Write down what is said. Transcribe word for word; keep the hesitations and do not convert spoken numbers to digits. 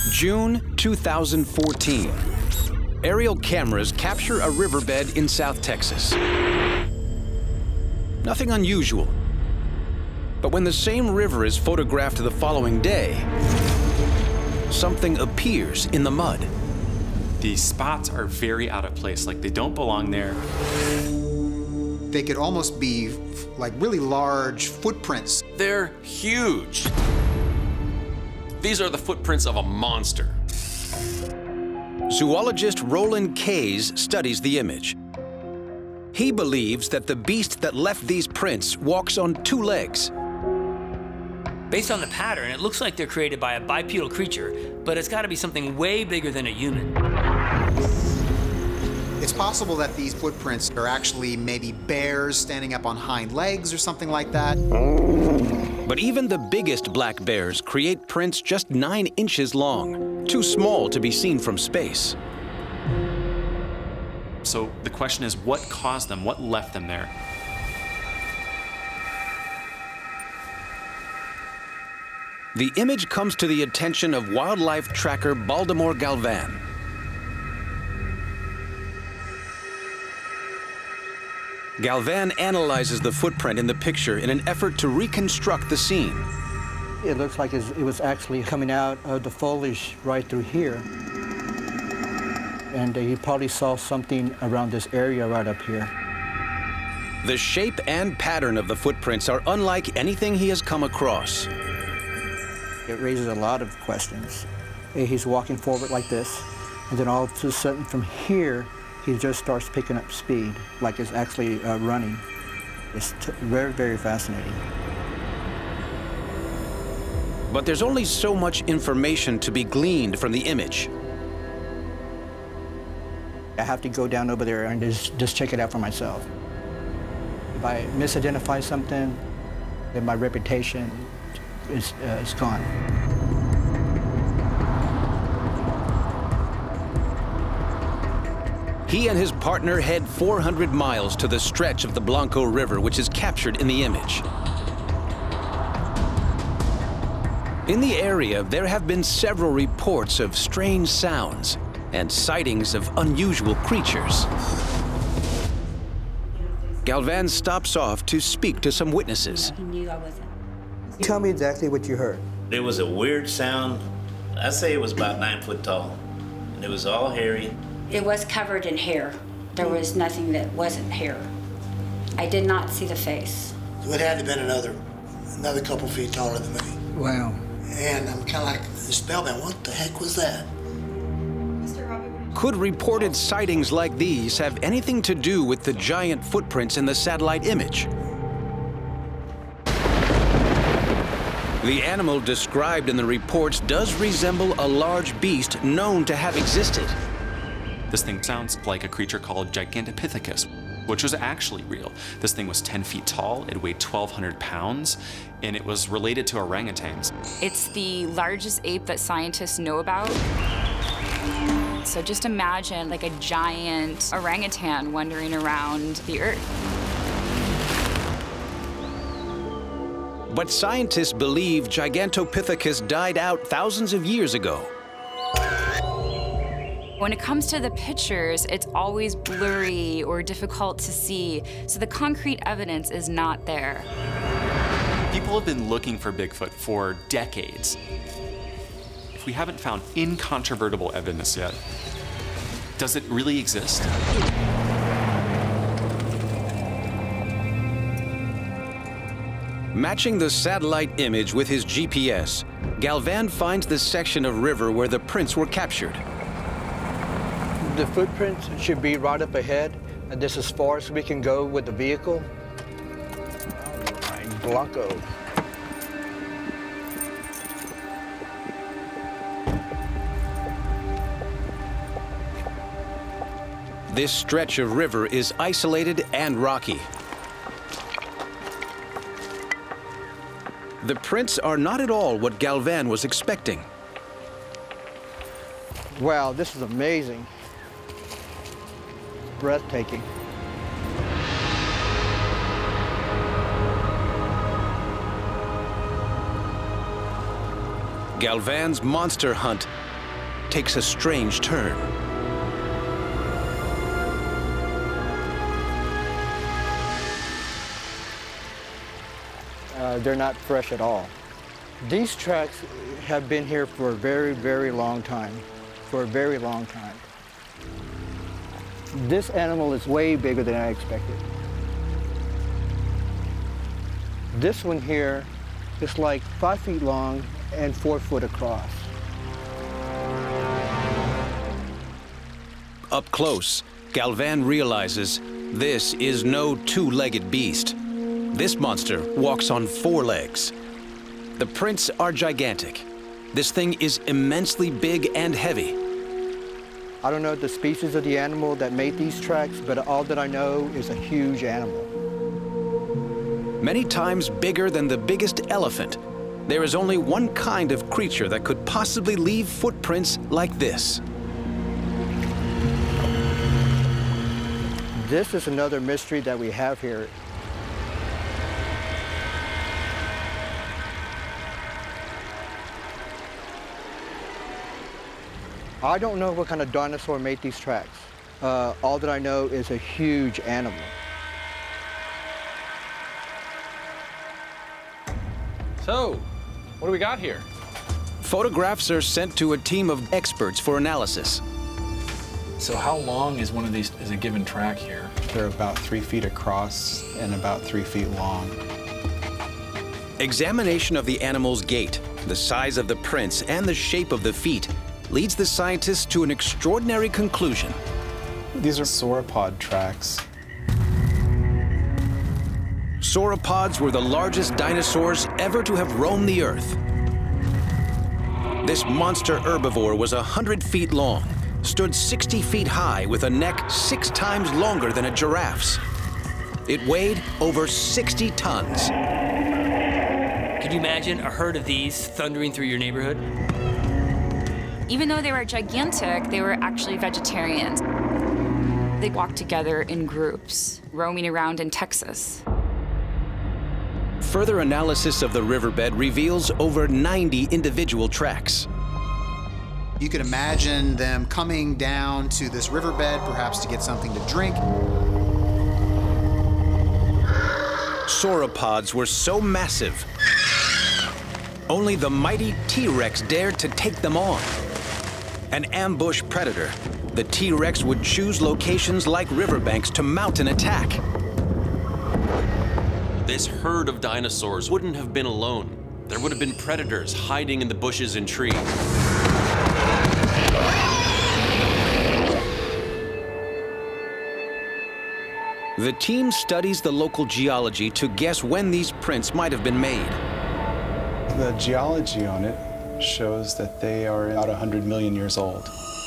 June two thousand fourteen. Aerial cameras capture a riverbed in South Texas. Nothing unusual. But when the same river is photographed the following day, something appears in the mud. These spots are very out of place, like they don't belong there. They could almost be like really large footprints. They're huge. These are the footprints of a monster. Zoologist Roland Kays studies the image. He believes that the beast that left these prints walks on two legs. Based on the pattern, it looks like they're created by a bipedal creature, but it's got to be something way bigger than a human. It's possible that these footprints are actually maybe bears standing up on hind legs or something like that. But even the biggest black bears create prints just nine inches long, too small to be seen from space. So the question is, what caused them? What left them there? The image comes to the attention of wildlife tracker Baltimore Galvan. Galvan analyzes the footprint in the picture in an effort to reconstruct the scene. It looks like it was actually coming out of the foliage right through here. And he probably saw something around this area right up here. The shape and pattern of the footprints are unlike anything he has come across. It raises a lot of questions. He's walking forward like this, and then all of a sudden from here, he just starts picking up speed, like it's actually uh, running. It's t very, very fascinating. But there's only so much information to be gleaned from the image. I have to go down over there and just, just check it out for myself. If I misidentify something, then my reputation is, uh, is gone. He and his partner head four hundred miles to the stretch of the Blanco River, which is captured in the image. In the area, there have been several reports of strange sounds and sightings of unusual creatures. Galvan stops off to speak to some witnesses. He knew I wasn't. Tell me exactly what you heard. There was a weird sound. I'd say it was about nine foot tall. And it was all hairy. It was covered in hair. There was nothing that wasn't hair. I did not see the face. So it had to have been another, another couple feet taller than me. Wow. And I'm kind of like spellbound. What the heck was that? Could reported sightings like these have anything to do with the giant footprints in the satellite image? The animal described in the reports does resemble a large beast known to have existed. This thing sounds like a creature called Gigantopithecus, which was actually real. This thing was ten feet tall, it weighed twelve hundred pounds, and it was related to orangutans. It's the largest ape that scientists know about. So just imagine like a giant orangutan wandering around the Earth. But scientists believe Gigantopithecus died out thousands of years ago. When it comes to the pictures, it's always blurry or difficult to see, so the concrete evidence is not there. People have been looking for Bigfoot for decades. If we haven't found incontrovertible evidence yet, does it really exist? Matching the satellite image with his G P S, Galvan finds the section of river where the prints were captured. The footprints should be right up ahead, and this is as far as we can go with the vehicle. All right, Blanco. This stretch of river is isolated and rocky. The prints are not at all what Galvan was expecting. Wow, this is amazing. Breathtaking. Galvan's monster hunt takes a strange turn. Uh, they're not fresh at all. These tracks have been here for a very, very long time, for a very long time. This animal is way bigger than I expected. This one here is like five feet long and four foot across. Up close, Galvan realizes this is no two-legged beast. This monster walks on four legs. The prints are gigantic. This thing is immensely big and heavy. I don't know the species of the animal that made these tracks, but all that I know is a huge animal. Many times bigger than the biggest elephant, there is only one kind of creature that could possibly leave footprints like this. This is another mystery that we have here. I don't know what kind of dinosaur made these tracks. Uh, all that I know is a huge animal. So, what do we got here? Photographs are sent to a team of experts for analysis. So how long is one of these, is a given track here? They're about three feet across and about three feet long. Examination of the animal's gait, the size of the prints, and the shape of the feet leads the scientists to an extraordinary conclusion. These are sauropod tracks. Sauropods were the largest dinosaurs ever to have roamed the Earth. This monster herbivore was one hundred feet long, stood sixty feet high with a neck six times longer than a giraffe's. It weighed over sixty tons. Could you imagine a herd of these thundering through your neighborhood? Even though they were gigantic, they were actually vegetarians. They walked together in groups, roaming around in Texas. Further analysis of the riverbed reveals over ninety individual tracks. You could imagine them coming down to this riverbed, perhaps to get something to drink. Sauropods were so massive, only the mighty T-Rex dared to take them on. An ambush predator, the T-Rex would choose locations like riverbanks to mount an attack. This herd of dinosaurs wouldn't have been alone. There would have been predators hiding in the bushes and trees. The team studies the local geology to guess when these prints might have been made. The geology on it shows that they are about one hundred million years old.